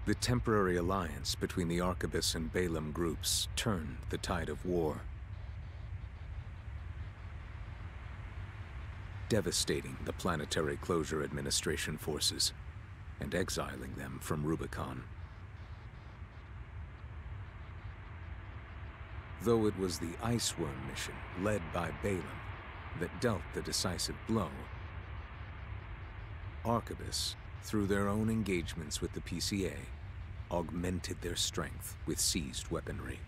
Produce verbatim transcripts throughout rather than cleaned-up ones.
The temporary alliance between the Arquebus and Balaam groups turned the tide of war, devastating the Planetary Closure Administration forces and exiling them from Rubicon. Though it was the Iceworm mission led by Balaam that dealt the decisive blow, Arquebus, through their own engagements with the P C A, augmented their strength with seized weaponry.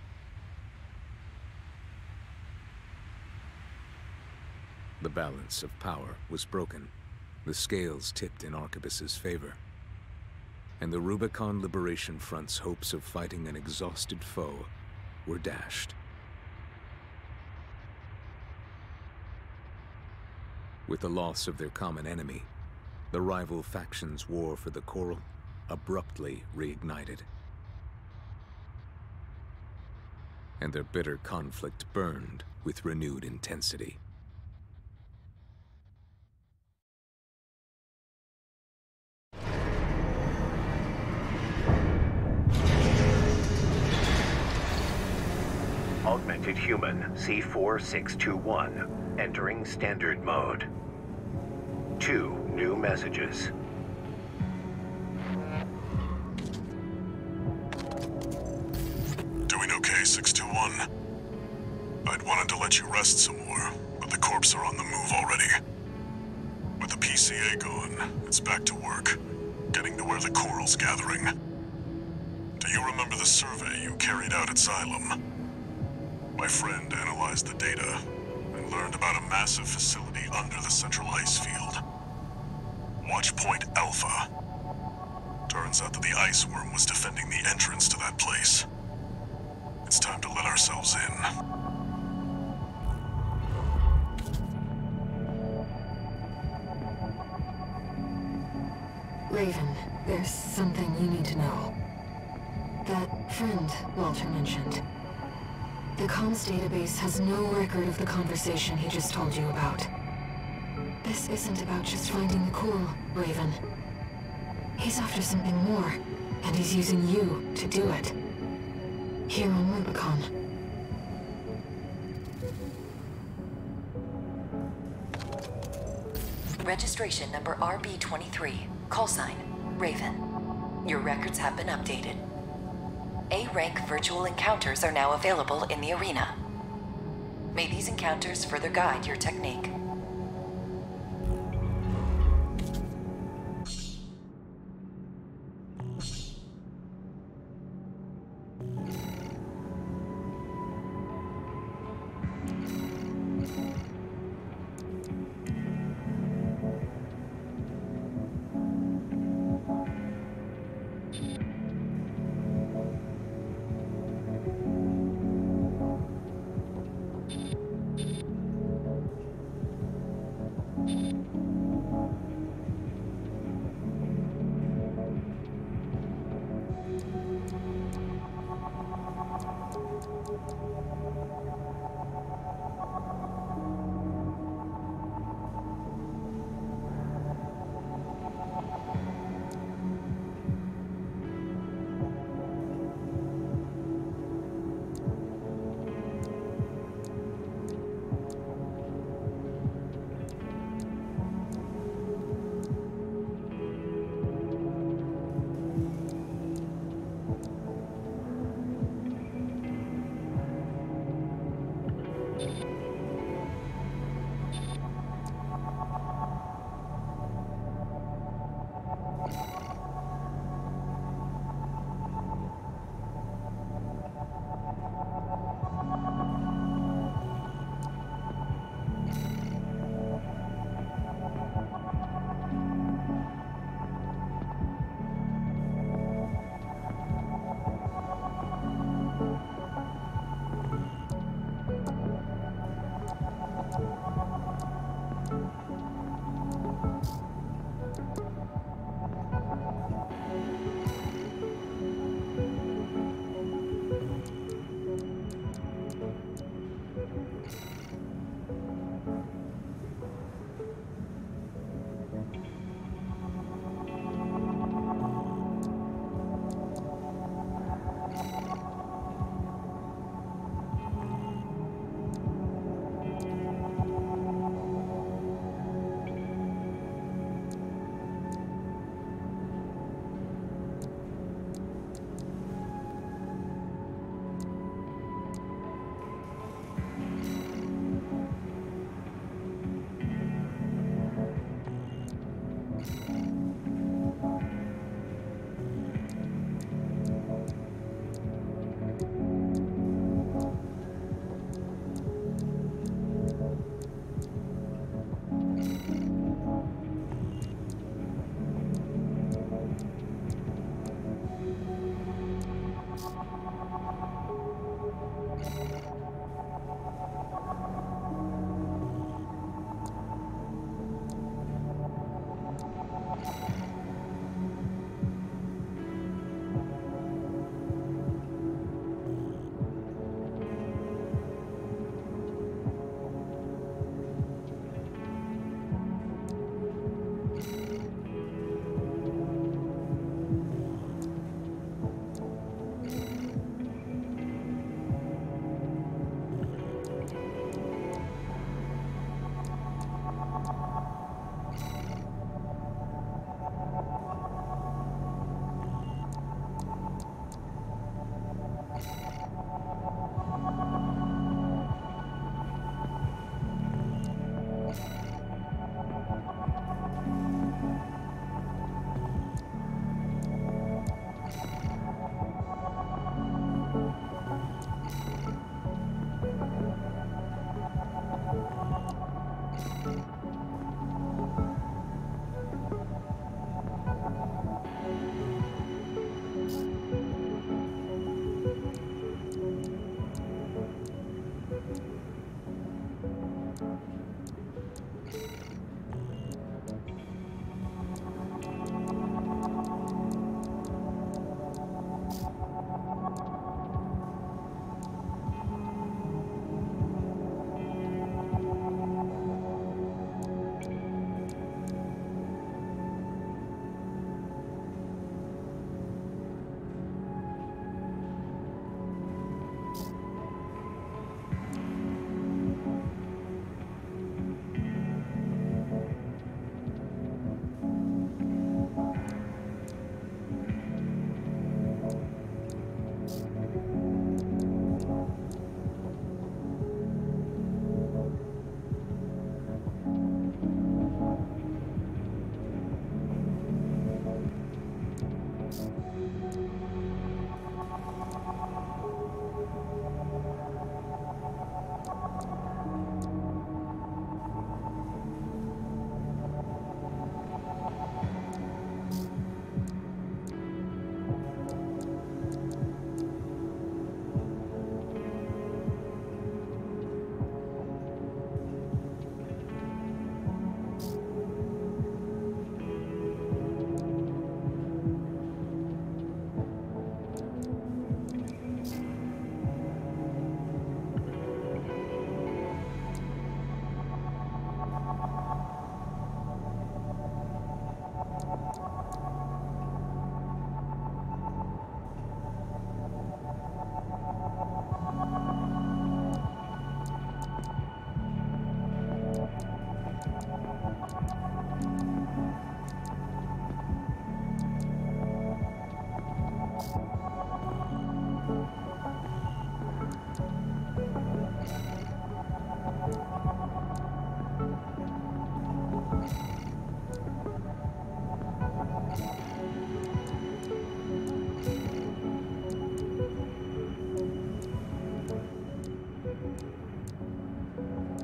The balance of power was broken, the scales tipped in Arquebus's favor, and the Rubicon Liberation Front's hopes of fighting an exhausted foe were dashed. With the loss of their common enemy, the rival factions' war for the Coral abruptly reignited, and their bitter conflict burned with renewed intensity. Augmented Human C four six two one, entering Standard Mode. Two new messages. Doing okay, six two one? I'd wanted to let you rest some more, but the corps are on the move already. With the P C A gone, it's back to work, getting to where the Coral's gathering. Do you remember the survey you carried out at Xylem? My friend analyzed the data and learned about a massive facility under the central ice field. Watchpoint Alpha. Turns out that the Iceworm was defending the entrance to that place. It's time to let ourselves in. Raven, there's something you need to know. That friend Walter mentioned. The comms database has no record of the conversation he just told you about. This isn't about just finding the Coral, Raven. He's after something more, and he's using you to do it. Here on Rubicon. Registration number R B twenty-three. Call sign, Raven. Your records have been updated. A-rank virtual encounters are now available in the arena. May these encounters further guide your technique.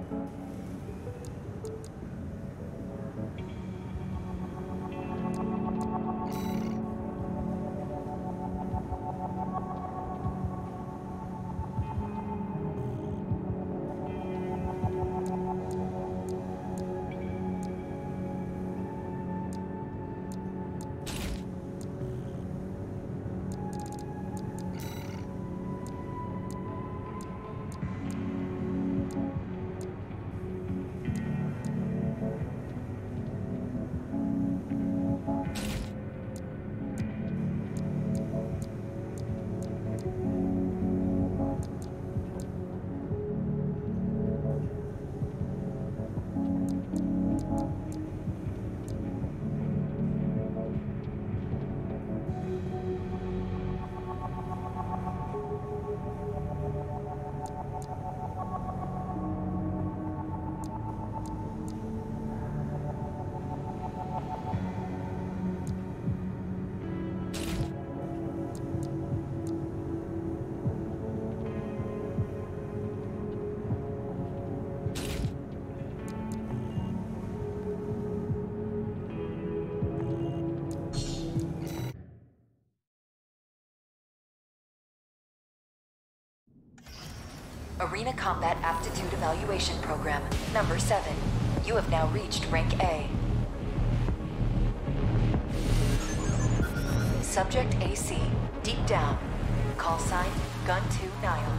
Arena Combat Aptitude Evaluation Program, number seven. You have now reached rank A. Subject A C, deep down. Call sign, Gun two Nile.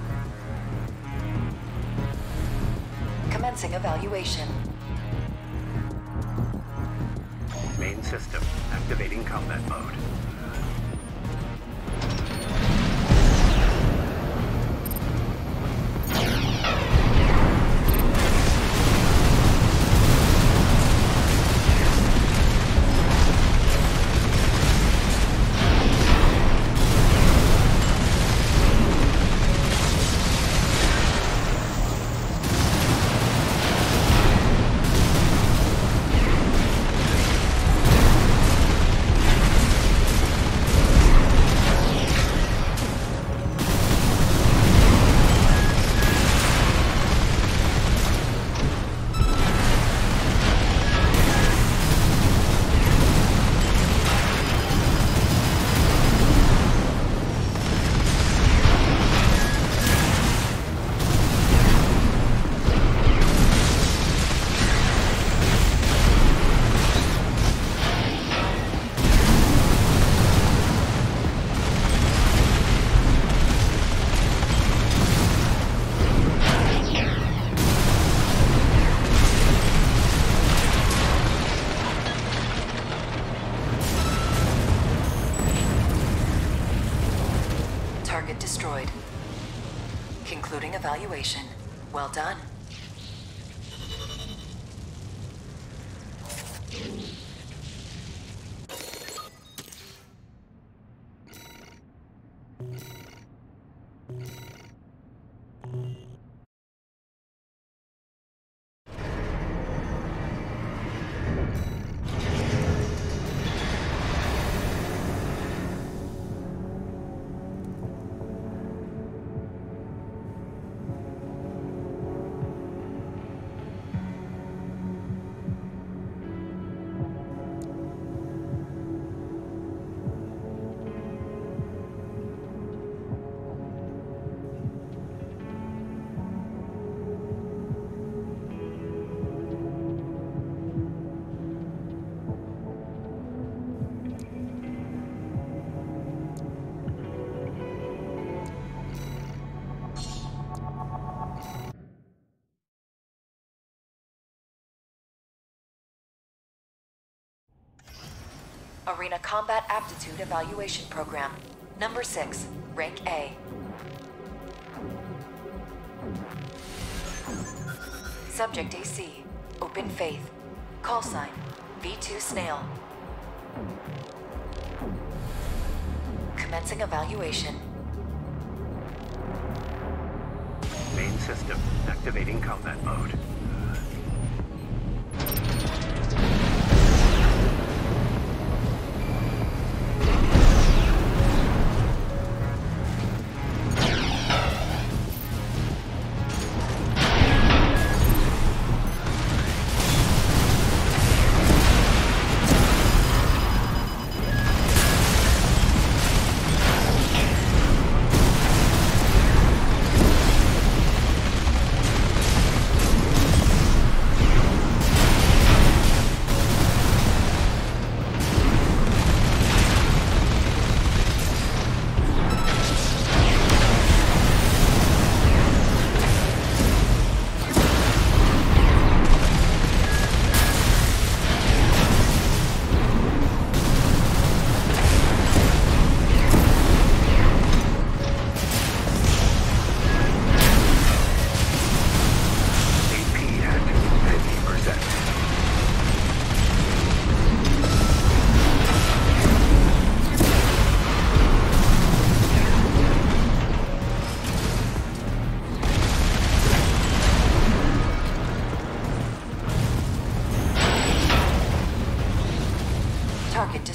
Commencing evaluation. Main system, activating combat mode. Target destroyed. Concluding evaluation. Well done. Arena Combat Aptitude Evaluation Program. Number six, Rank A. Subject A C, Open Faith. Call sign, V two Snail. Commencing evaluation. Main system, activating combat mode.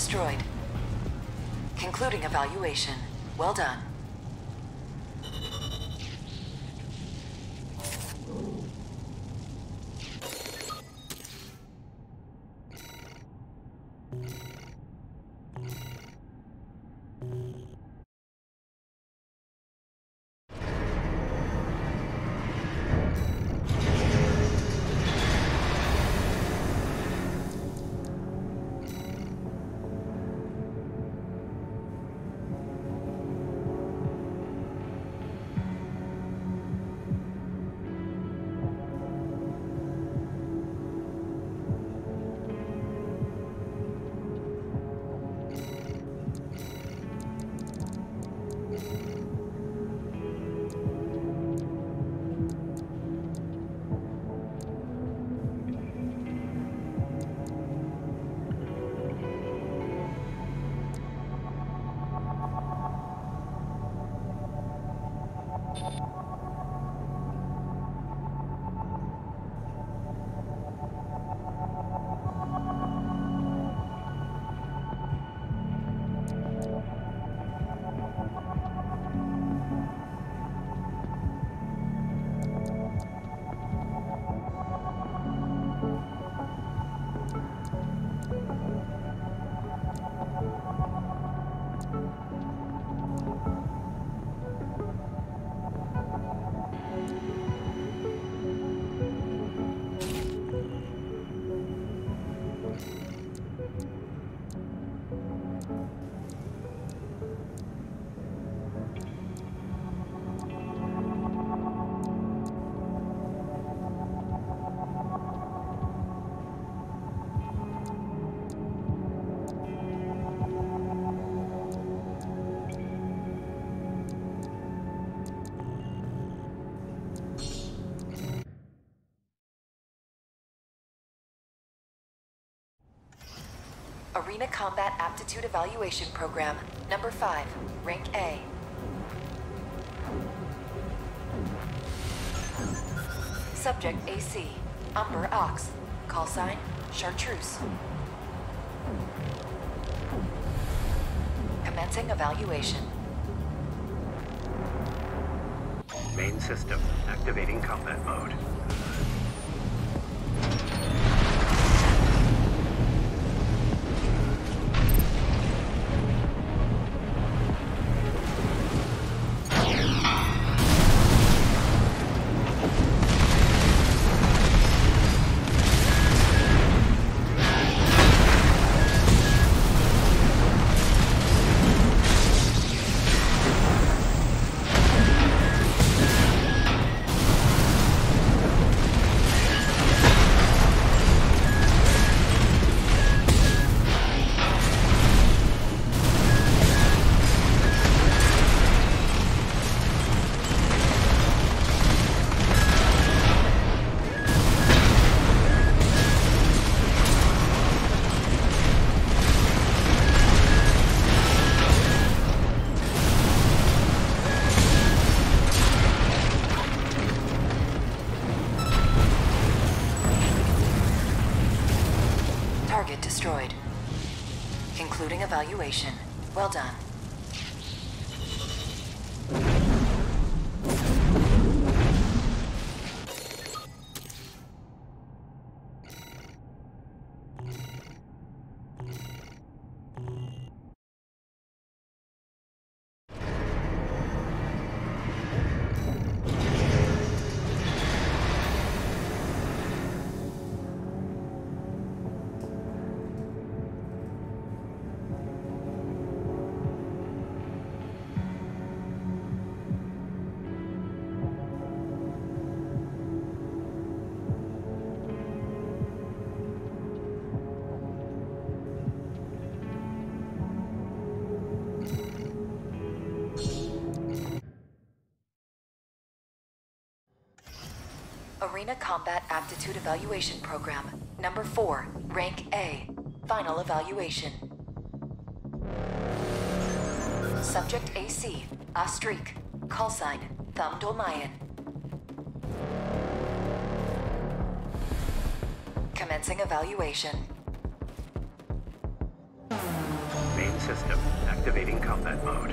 destroyed. Concluding evaluation. Well done. Arena Combat Aptitude Evaluation Program, number five, rank A. Subject A C, Umber Ox, call sign, Chartreuse. Commencing evaluation. Main system activating combat mode. Target destroyed. Concluding evaluation. Well done. Arena Combat Aptitude Evaluation Program, number four, rank A, final evaluation. Subject A C, Astrik, call sign, Thamdolmayan. Commencing evaluation. system, activating combat mode.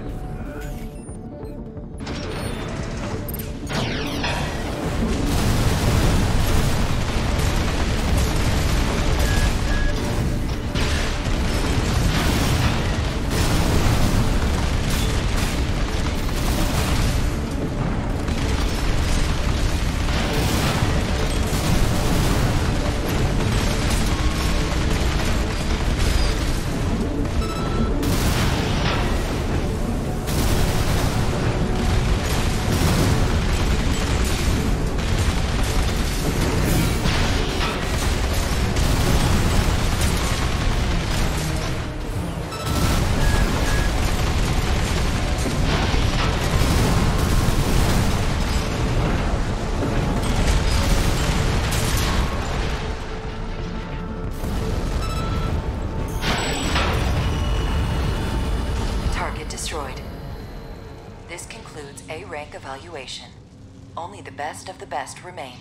Destroyed. This concludes A rank evaluation. Only the best of the best remain.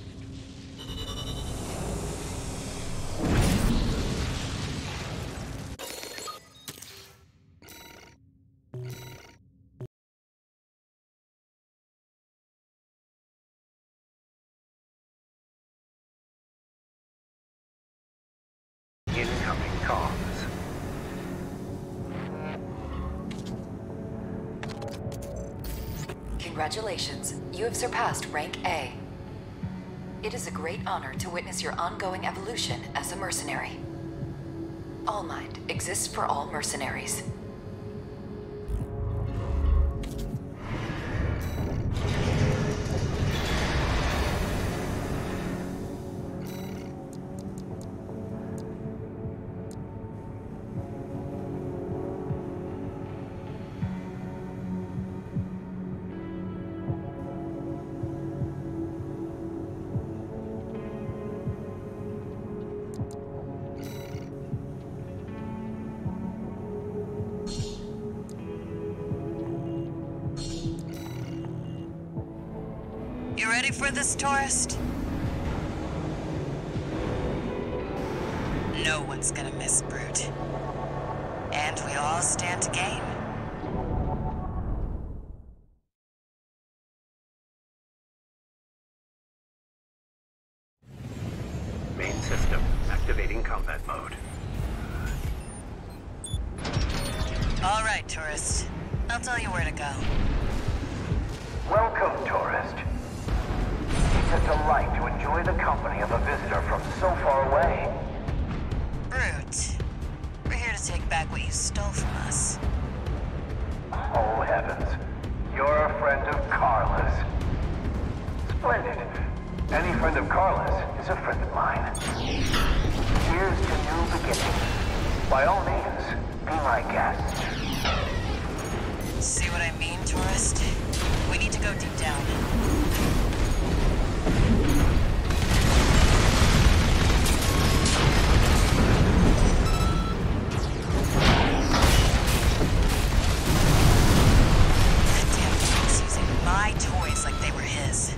Incoming comms. Congratulations, you have surpassed rank A. It is a great honor to witness your ongoing evolution as a mercenary. All-Mind exists for all mercenaries. You ready for this, tourist? No one's gonna miss Brute. And we all stand to gain. Main system, activating combat mode. All right, tourist. I'll tell you where to go. Welcome, tourist. It's a delight to enjoy the company of a visitor from so far away. Brute. We're here to take back what you stole from us. Oh, heavens. You're a friend of Carla's. Splendid. Any friend of Carla's is a friend of mine. Here's to new beginnings. By all means, be my guest. See what I mean, tourist? We need to go deep down. That damn fool's using my toys like they were his.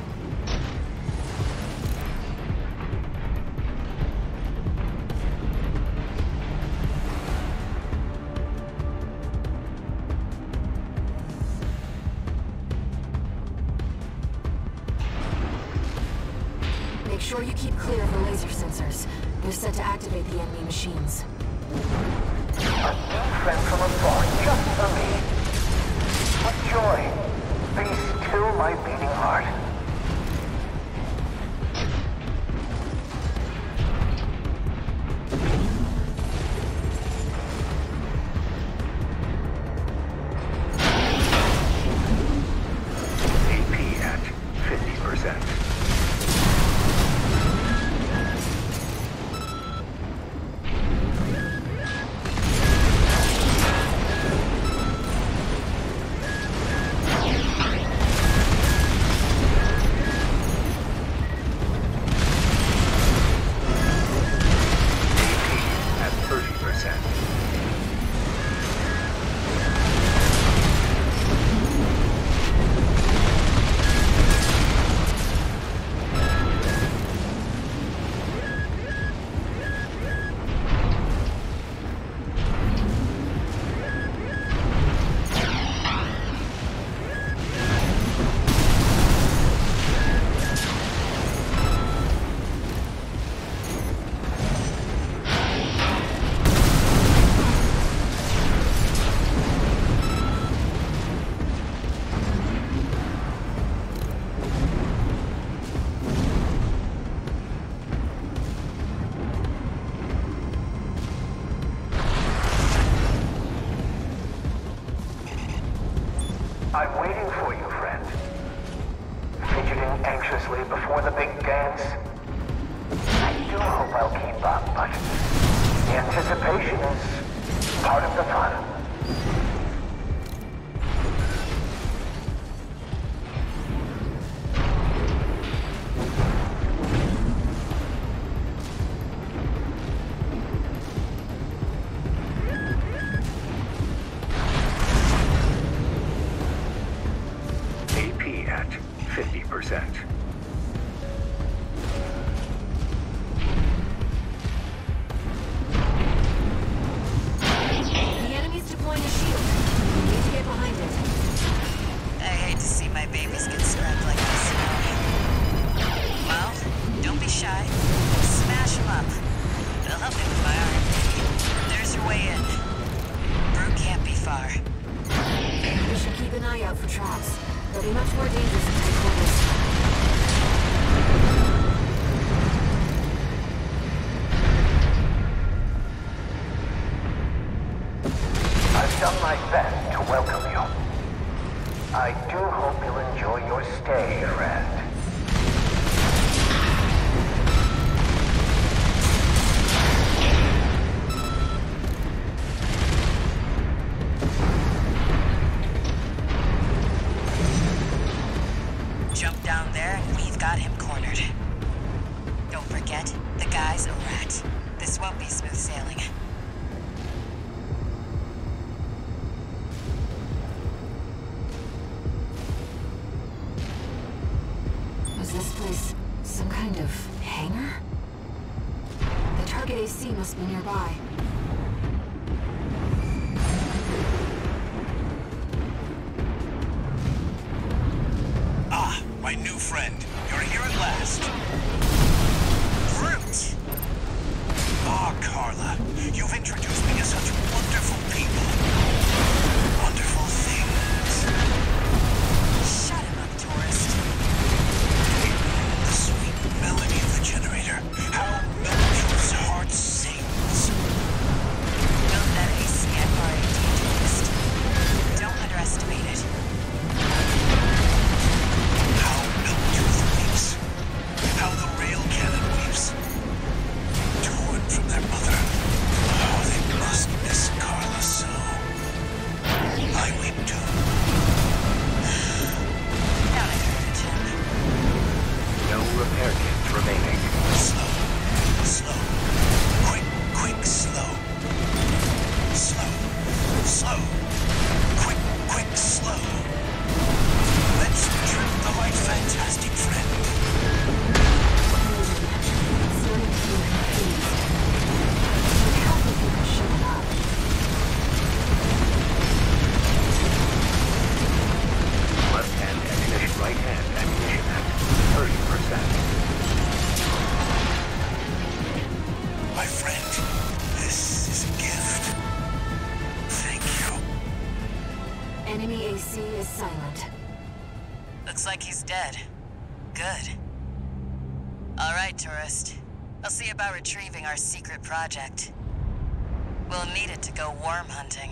Make sure you keep clear of the laser sensors. They're set to activate the enemy machines. A new friend from afar, just for me. What joy. Be still my beating heart. A P at fifty percent. chance? I do hope I'll keep up, but the anticipation is part of the fun. fifty percent. The enemy's deploying a shield. We need to get behind it. I hate to see my babies get scrubbed like this. Well, don't be shy. Smash them up. It'll help me with my R and D. There's your way in. Brute can't be far. We should keep an eye out for traps. They'll be much more dangerous in tight quarters. I've done my best to welcome you. I do hope you'll enjoy your stay, friend. Jump down there and we've got him cornered. Don't forget, the guy's a rat. This won't be smooth sailing. Was this place some kind of hangar? The target A C must be nearby. Ah, my new friend. You're here at last. Brute! Ah, Carla. You've introduced me to such wonderful people. Wonderful things. Shut him up, tourist. The sweet melody of the generator. How Melchior's heart sings. Know that A C at R A D, tourist. Don't underestimate it. How Milktooth weeps. How the rail cannon weeps. Torn from their mother. Oh, they must miss Carla so. I weep too. Don't encourage him. No repair kits remaining. Slow. Slow. Quick, quick, slow. Slow. Slow. Quick, quick, slow. Let's trip the light, fantastic friend. I'm starting to feel confused. It would help if you could show up. Left hand ammunition, right hand ammunition at thirty percent. My friend, this is a gift. Thank you. Enemy A C is silent. Looks like he's dead. Good. All right, tourist. I'll see about retrieving our secret project. We'll need it to go worm hunting.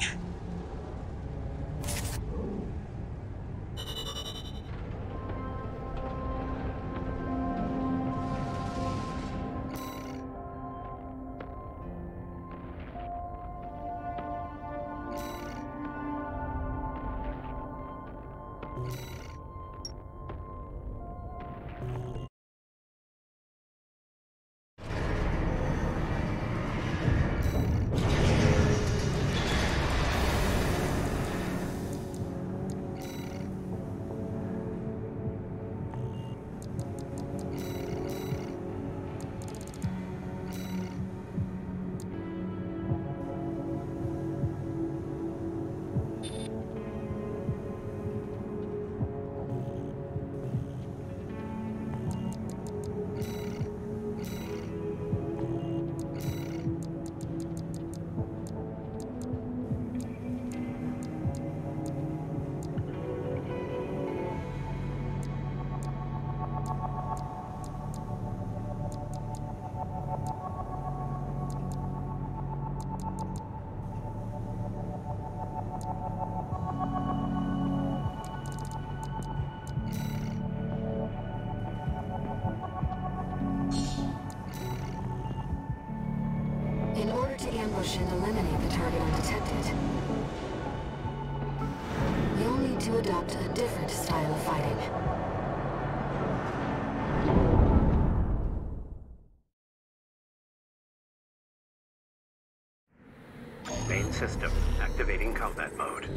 ambush and eliminate the target undetected. You'll need to adopt a different style of fighting. Main system activating combat mode.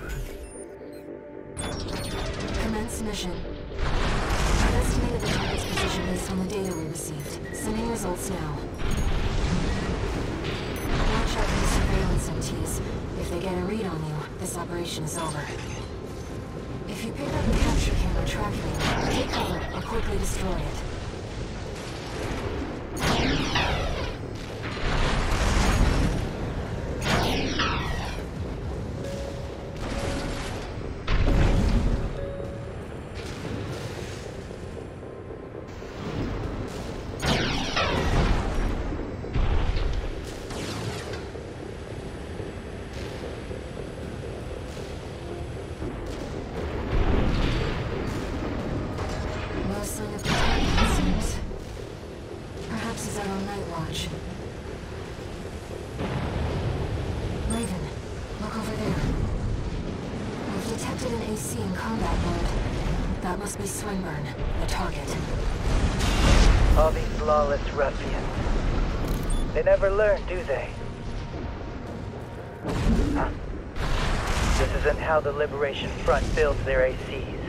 Commence mission. I've estimated the target's position based on the data we received. Sending results now. Watch out for the surveillance M Ts. If they get a read on you, this operation is over. If you pick up the capture camera tracking you, take cover or quickly destroy it. That must be Swinburne, the target. All these lawless ruffians. They never learn, do they? Huh. This isn't how the Liberation Front builds their A Cs.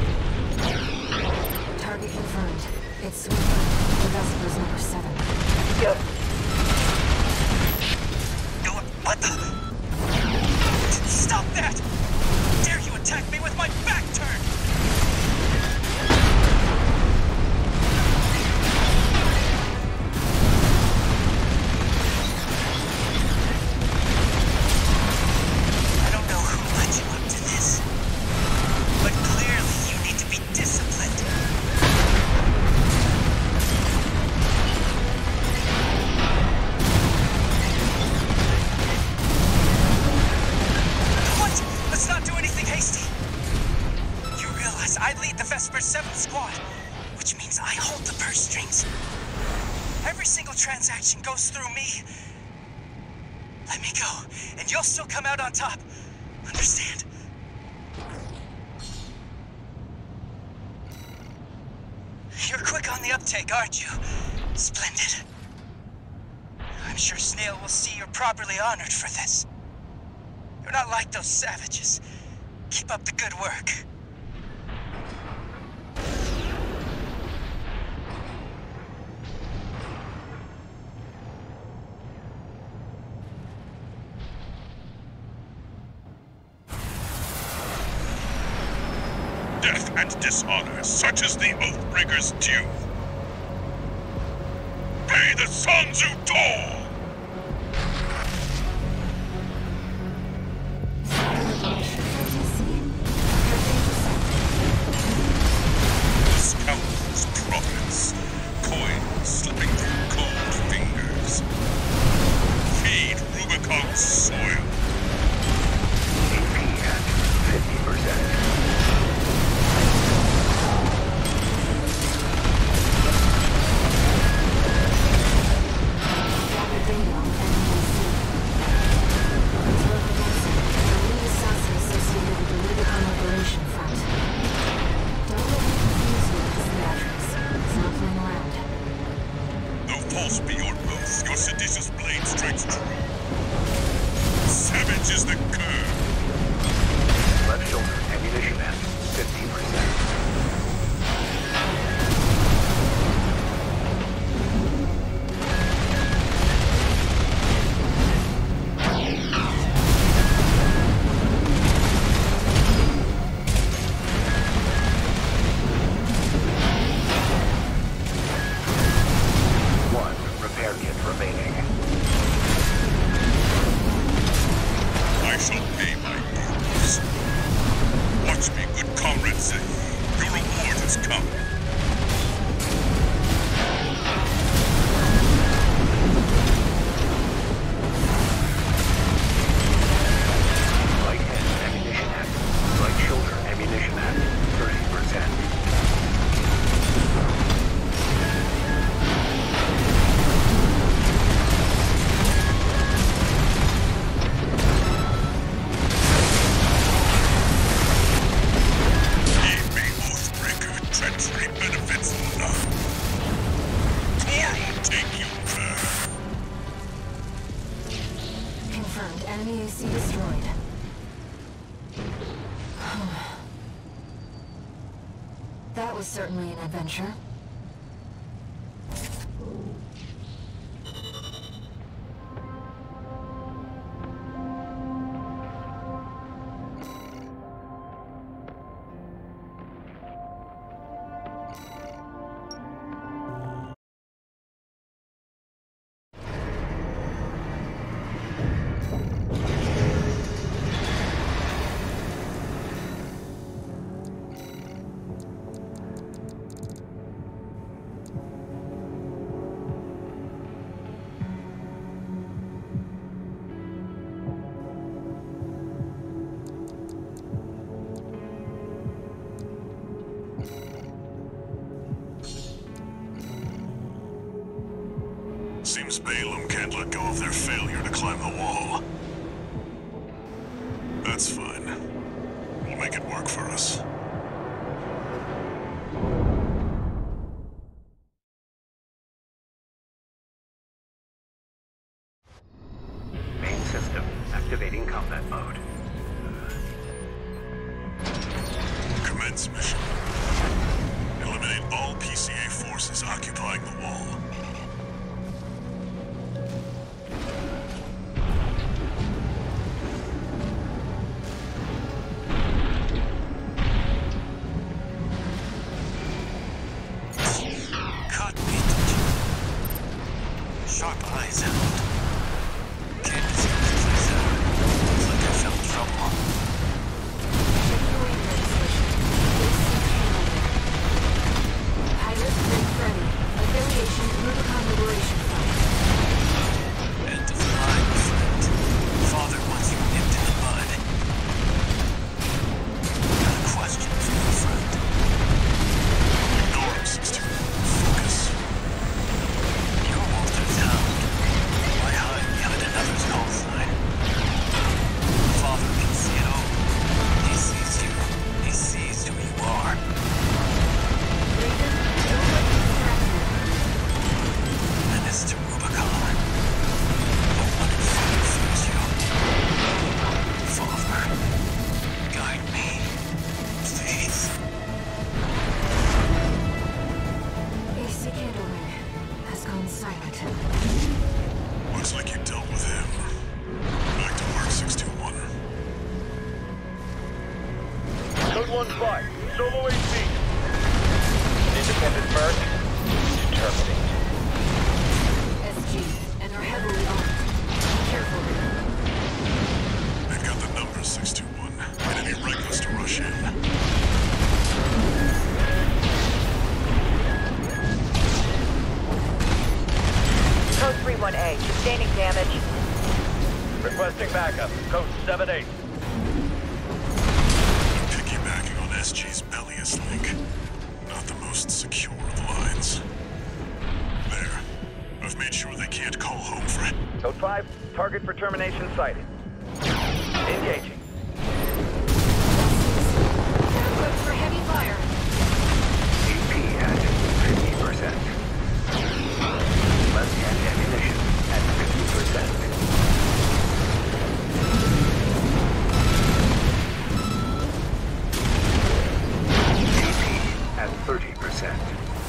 Target confirmed. It's Swinburne, the Vespers number seven. Yep. What the? Stop that! Dare you attack me with my back turned? I don't know who led you up to this, but clearly you need to be disciplined. Let's not do anything hasty. You realize I lead the Vesper seven squad, which means I hold the purse strings. Every single transaction goes through me. Let me go, and you'll still come out on top. Understand? You're quick on the uptake, aren't you? Splendid. I'm sure Snail will see you're properly honored for this. You're not like those savages. Keep up the good work. Death and dishonor, such as the Oathbreaker's due. Pay the Sons who toil! Scoundrels, profits, coins slipping through cold fingers. Feed Rubicon's soil. A P at fifty percent. False be your oath, your seditious blade strikes true. Savage is the curve. Left shoulder ammunition at fifty percent. I shall pay my dues. Watch me, good comrade say. Your reward has come. Right hand ammunition at. Right shoulder ammunition at thirty percent. Enemy A C destroyed. That was certainly an adventure. Seems Balaam can't let go of their failure to climb the wall. That's fine. We'll make it work for us. Main system activating combat mode. Commence mission. Eliminate all P C A forces occupying the wall. Caught me, did you? Sharp eyes, Harold. Can't discuss this myself. Looks like I found trouble. Pilot Prince Freddy. Affiliation Rubicon Liberation Front. End of the line, friend. Father wants you nipped in the bud. Got a question for you, friend. Ignore him, six two. Focus. You're Walter's hound. Why hide behind another's call sign? Father can see it all. He sees you. He sees who you are. Menace to Rubicon. The one who fears you. Father, guide me. Please. A C candle ring has gone silent. Looks like you dealt with him. Back to work, six two one. Code one five, solo A C. Independent merc, terminate. S G and are heavily armed. Be careful. They've got the numbers, six two one. Enemy reckless to rush in. Code three one A, sustaining damage. Requesting backup, code seven eight. Piggybacking on S G's Bellius link. Not the most secure of lines. There. I've made sure they can't call home for it. Code five, target for termination sighted. Engaging. They're equipped for heavy fire. A P at fifty percent. Left hand ammunition at fifty percent. A P at thirty percent.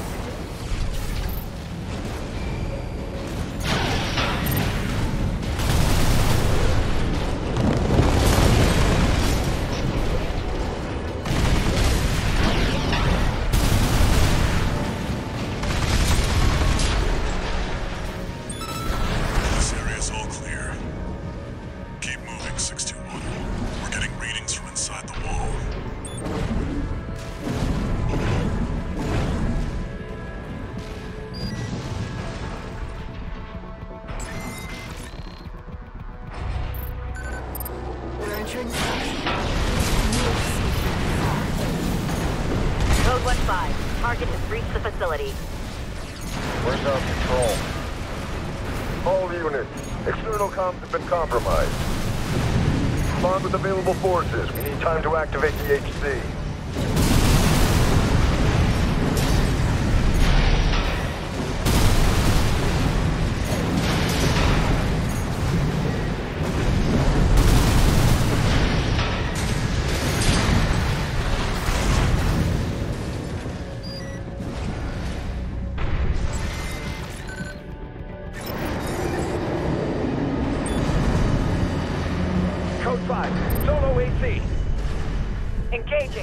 This area's all clear. Keep moving, six two one. We're getting readings from inside the wall. We're entering section. Code one five, target has reached the facility. Where's our control? All units, external comms have been compromised. Respond with available forces. We need time to activate the H C. Engaging.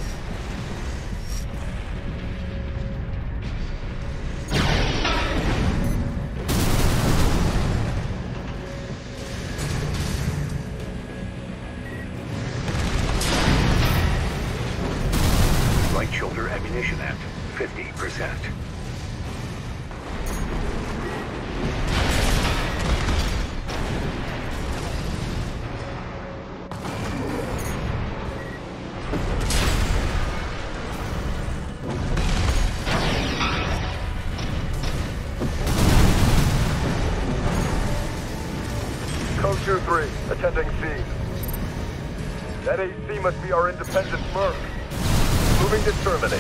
Right shoulder ammunition at fifty percent. Code two three, attending scene. That A C must be our independent merc. Moving to terminate.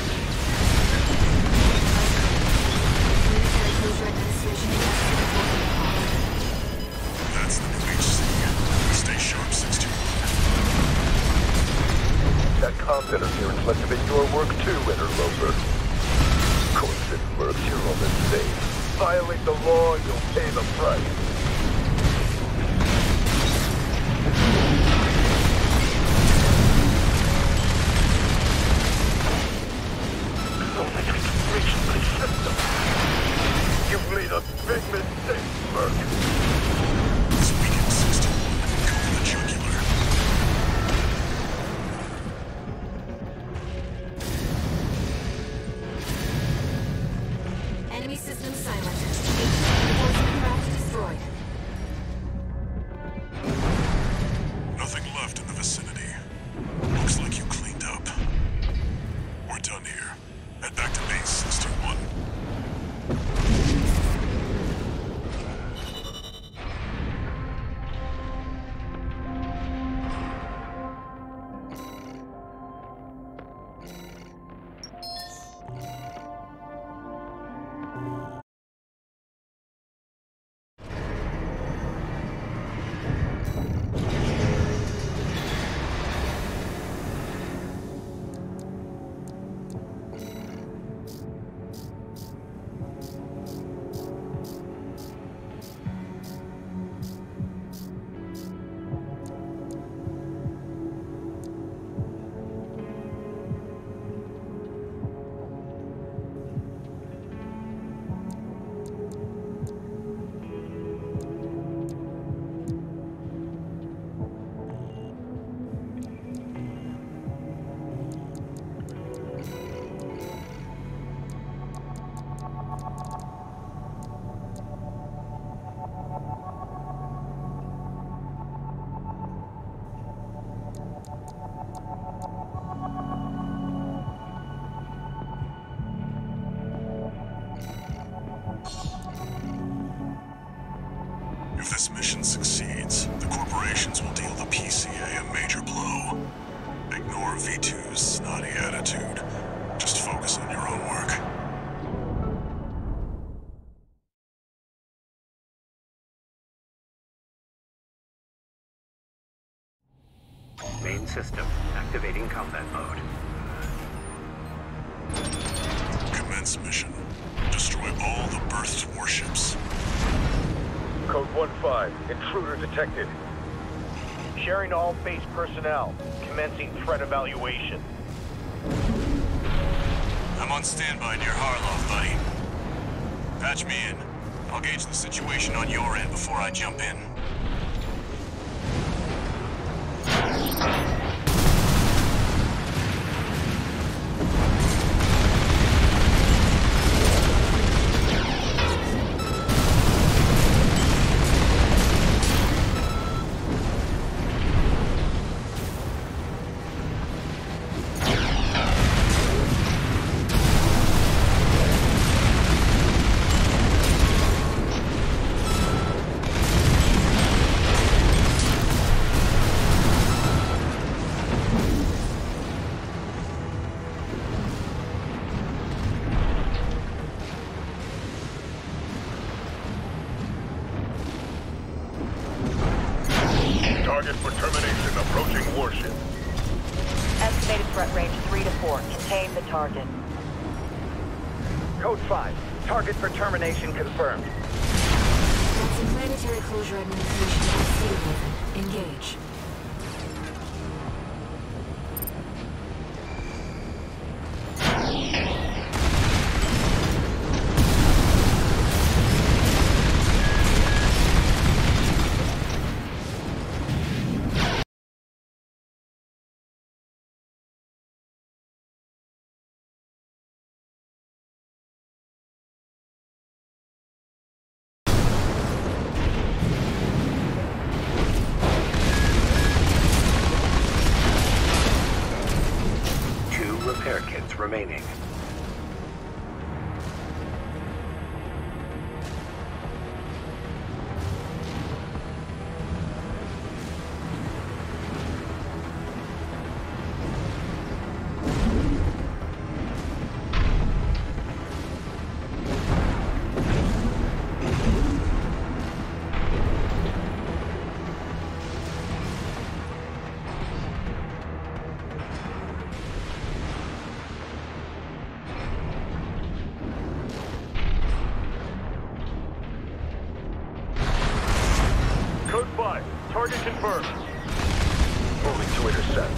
That's the new H C. Stay sharp, six two one. That comms interference must have been your work too, interloper. Corpse and mercs, you're all the same. Violate the law, you'll pay the price. You made a big mistake, Merc. This weekend, six two one. Go for the jugular. Enemy system silent. Force craft destroyed. Nothing left in the vicinity. Looks like you cleaned up. We're done here. Head back to base, six two one. If this mission succeeds, the corporations will deal the P C A a major blow. Ignore V two's snotty attitude. Just focus on your own work. Main system activating combat mode. Commence mission. Destroy all the berthed warships. Code one five, intruder detected. Sharing all base personnel. Commencing threat evaluation. I'm on standby near Harloff, buddy. Patch me in. I'll gauge the situation on your end before I jump in. Target for termination approaching warship. Estimated threat range three to four. Contain the target. Code five. Target for termination confirmed. That's a planetary closure administration at Sea Raven. Engage. remaining. Code five, target confirmed. Moving to intercept.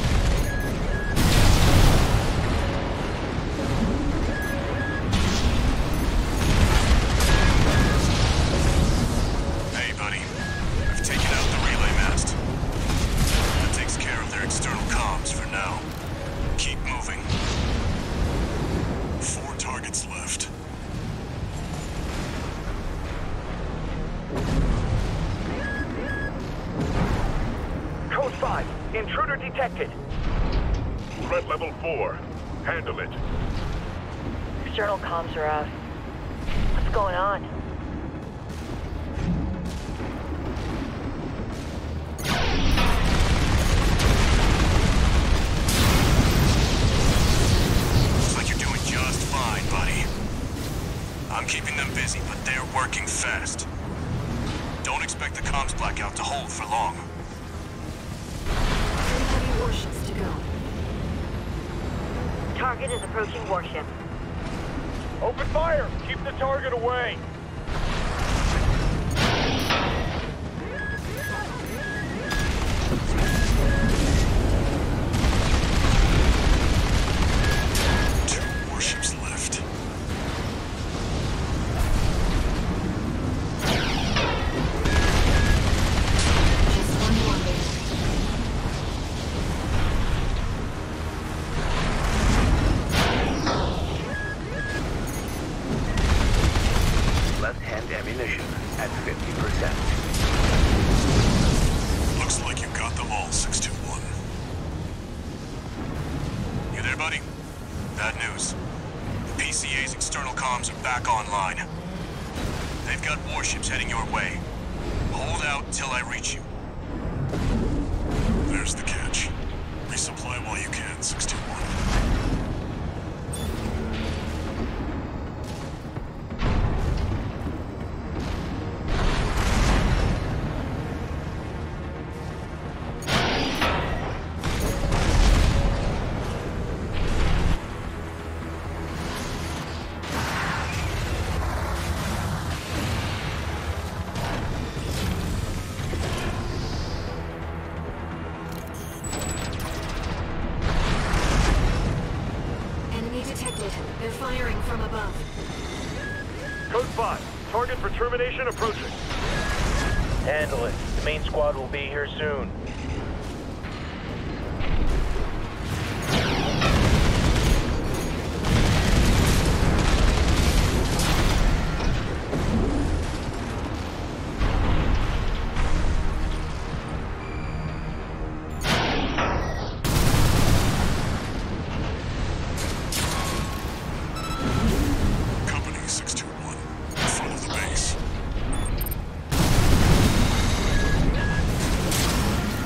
Hey, buddy. I've taken out the relay mast. That takes care of their external comms for now. Keep moving. Four targets left. Code five, intruder detected. Threat level four. Handle it. External comms are out. What's going on? Looks like you're doing just fine, buddy. I'm keeping them busy, but they're working fast. Don't expect the comms blackout to hold for long. Three heavy warships to go. Target is approaching warship. Open fire! Keep the target away! Two warships left. Just one more later. Left-hand ammunition at fifty percent. Looks like you got them all, six two one. You there, buddy? Bad news. The P C A's external comms are back online. They've got warships heading your way. Hold out till I reach you. There's the catch. Resupply while you can, six two one. Enemy detected. They're firing from above. Code five, target for termination approaching. Handle it. The main squad will be here soon. Company six two one, in front of the base.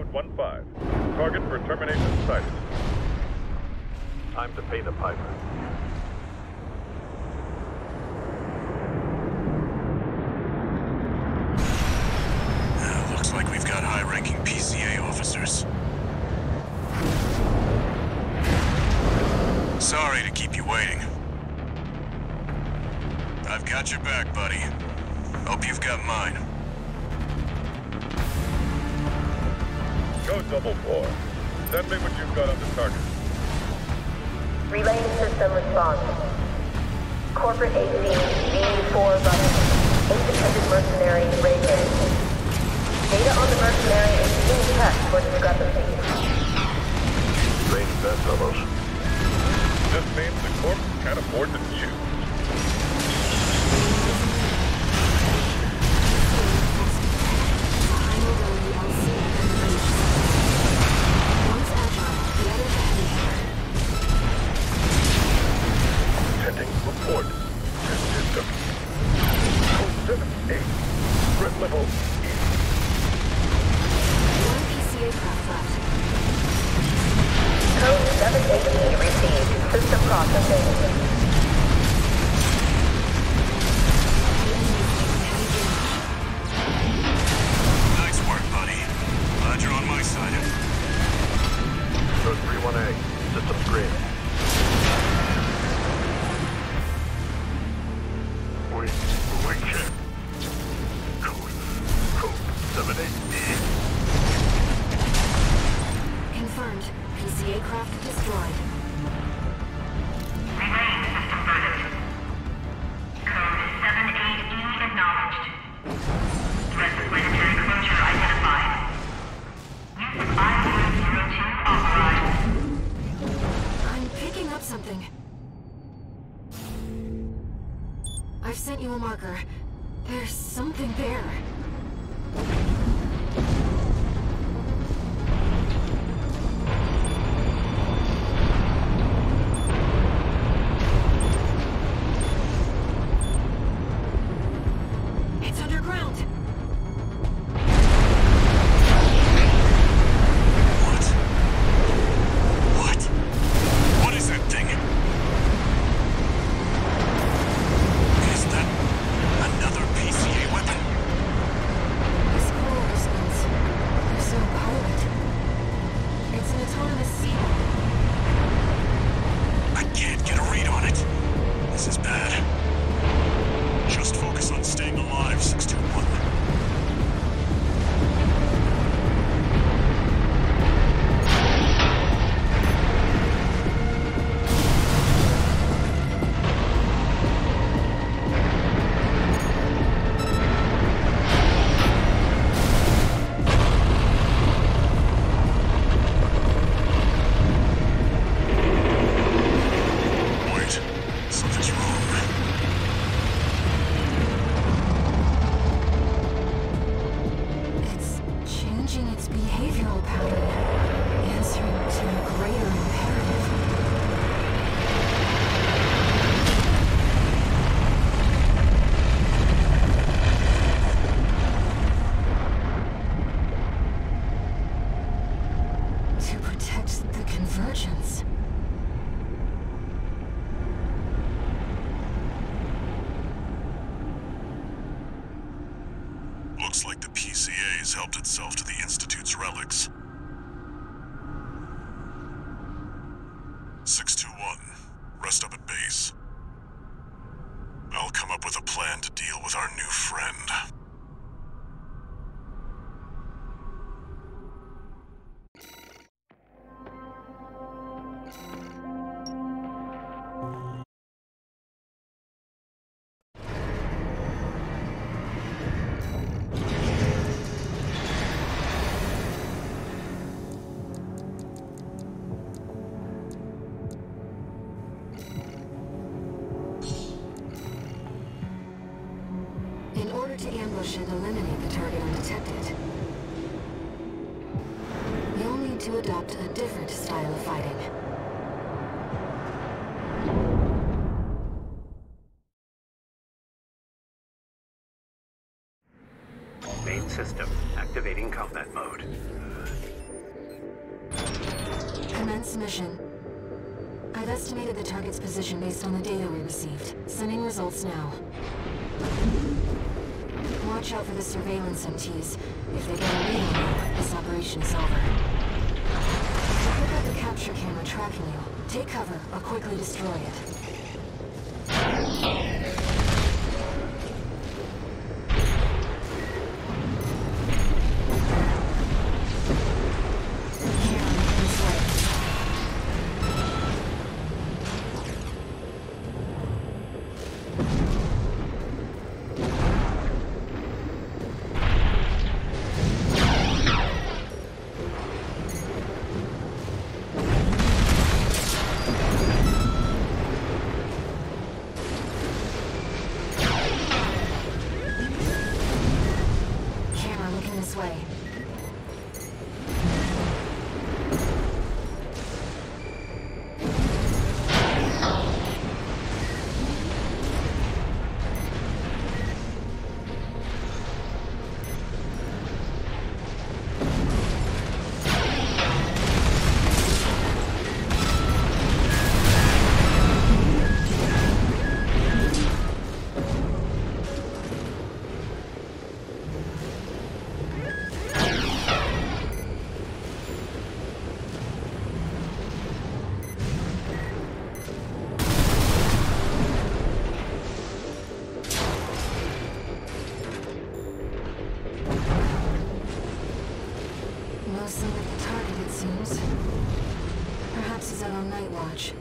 code one five. Target for termination sighted. Time to pay the piper. Uh, looks like we've got high-ranking P C A officers. Sorry to keep you waiting. I've got your back, buddy. Hope you've got mine. Go double four. Send me what you've got on the target. Relaying system response. Corporate A C V four button. Independent mercenary Raven. Data on the mercenary is being checked for discrepancies. Strange bedfellows. This means the corp can't afford to choose. Sending report. System. Code seven eight. Threat level E. One P C A craft left. Code seven eight E received. System processing. Nice work, buddy. Glad you're on my side. Code three one A. System screen. We... we can't. Code... Code seven eight E. Confirmed. P C A craft destroyed. Relaying system verdict. Code seven eight E acknowledged. Threat to planetary closure identified. Use of I zero zero two authorized. I'm picking up something. I've sent you a marker. There's something there. It's underground. What? What? What is that thing? Is that another P C A weapon? This coral response. There's no pilot. It's an autonomous sea. I can't get a read on it. This is bad. Just focus on staying alive, six two one. Wait, something's wrong. It's changing its behavioral pattern, answering to a greater imperative. To protect the convergence. Looks like the P C A has helped itself to the Institute's relics. six two one, rest up at base. I'll come up with a plan to deal with our new friend. In order to ambush and eliminate the target undetected, you'll need to adopt a different style of fighting. Main system activating combat mode. Commence mission. I've estimated the target's position based on the data we received. Sending results now. Watch out for the surveillance M Ts. If they get a read on you, this operation is over. If you've got the capture camera tracking you, take cover or quickly destroy it. No sign of the target, it seems. Perhaps he's out on night watch.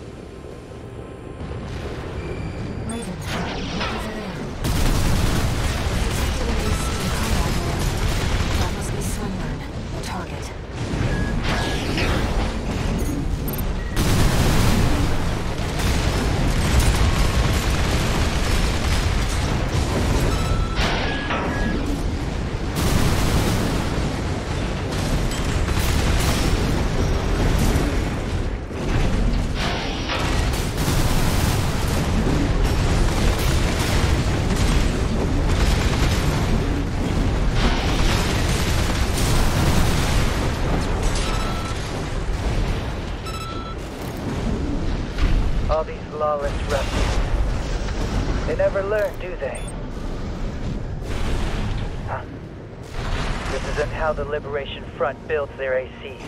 Raven, look over there. Detected an A C in combat mode. That must be Swinburne, the target. All these lawless ruffians. They never learn, do they? Huh. This isn't how the Liberation Front builds their A Cs.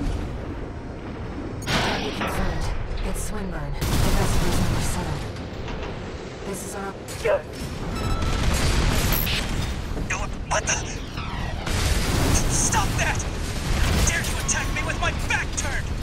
Target confirmed. It's Swinburne. The Vesper's number seven. This is our... Good. What the? Stop that! Dare you attack me with my back turned!